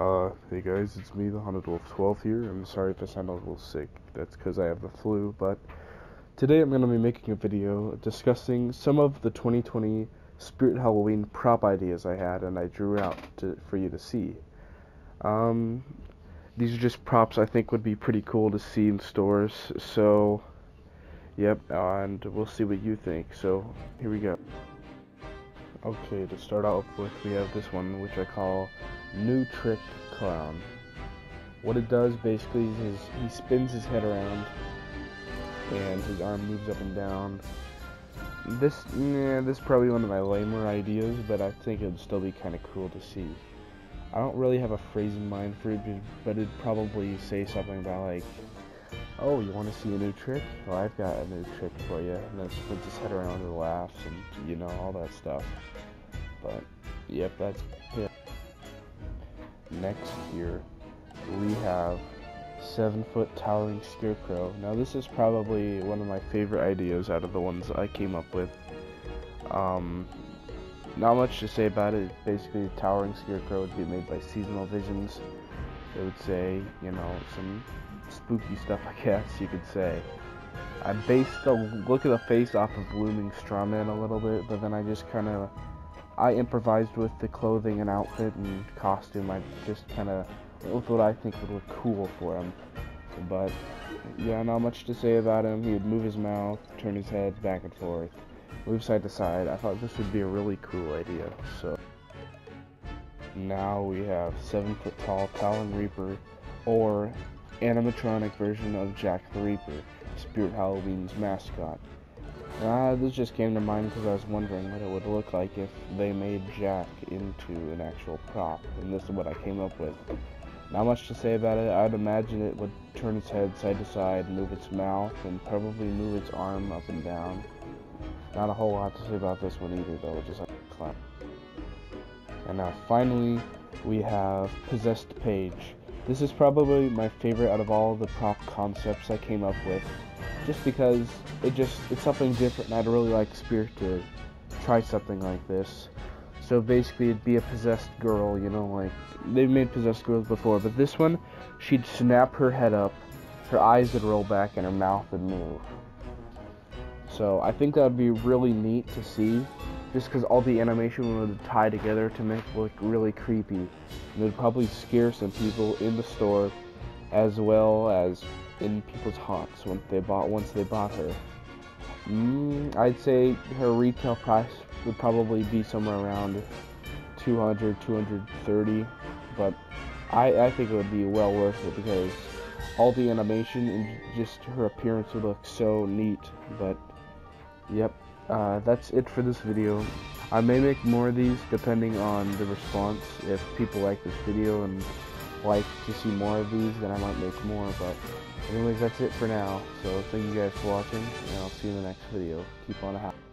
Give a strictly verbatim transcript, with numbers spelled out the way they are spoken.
Uh, hey guys, it's me, the Haunted Wolf twelve here. I'm sorry if I sound a little sick. That's because I have the flu, but today I'm going to be making a video discussing some of the twenty twenty Spirit Halloween prop ideas I had and I drew out to, for you to see. Um, these are just props I think would be pretty cool to see in stores, so, yep, and we'll see what you think. So, here we go. Okay, to start off with, we have this one, which I call New Trick Clown. What it does basically is he spins his head around and his arm moves up and down. This, yeah, this is probably one of my lamer ideas, but I think it would still be kind of cool to see. I don't really have a phrase in mind for it, but it'd probably say something about like, oh, you want to see a new trick? Well, I've got a new trick for you. And then spins his head around and laughs and, you know, all that stuff. But, yep, that's it. Next here, we have seven foot towering scarecrow. Now, this is probably one of my favorite ideas out of the ones I came up with. Um, not much to say about it. Basically, the towering scarecrow would be made by Seasonal Visions. It would say, you know, some spooky stuff, I guess you could say. I based the look of the face off of Looming Strawman a little bit, but then I just kind of I improvised with the clothing and outfit and costume. I just kind of with what I think would look cool for him. But yeah, not much to say about him. He would move his mouth, turn his head back and forth, move side to side. I thought this would be a really cool idea. So now we have seven foot tall Towering Reaper, or animatronic version of Jack the Reaper, Spirit Halloween's mascot. Uh, this just came to mind because I was wondering what it would look like if they made Jack into an actual prop, and this is what I came up with. Not much to say about it. I'd imagine it would turn its head side to side, move its mouth, and probably move its arm up and down. Not a whole lot to say about this one either, though, just like a clown. And now finally, we have Possessed Paige. This is probably my favorite out of all the prop concepts I came up with, just because it just it's something different and I'd really like Spirit to try something like this. So basically it'd be a possessed girl, you know, like they've made possessed girls before, but this one, she'd snap her head up, her eyes would roll back, and her mouth would move. So I think that would be really neat to see, just because all the animation would tie together to make it look really creepy. And it would probably scare some people in the store, as well as in people's hearts once they bought once they bought her. Mm, I'd say her retail price would probably be somewhere around two hundred, two hundred thirty, but I, I think it would be well worth it because all the animation and just her appearance would look so neat. But yep, uh, that's it for this video. I may make more of these depending on the response. If people like this video and like to see more of these, then I might make more. But anyways, that's it for now. So thank you guys for watching, and I'll see you in the next video. Keep on a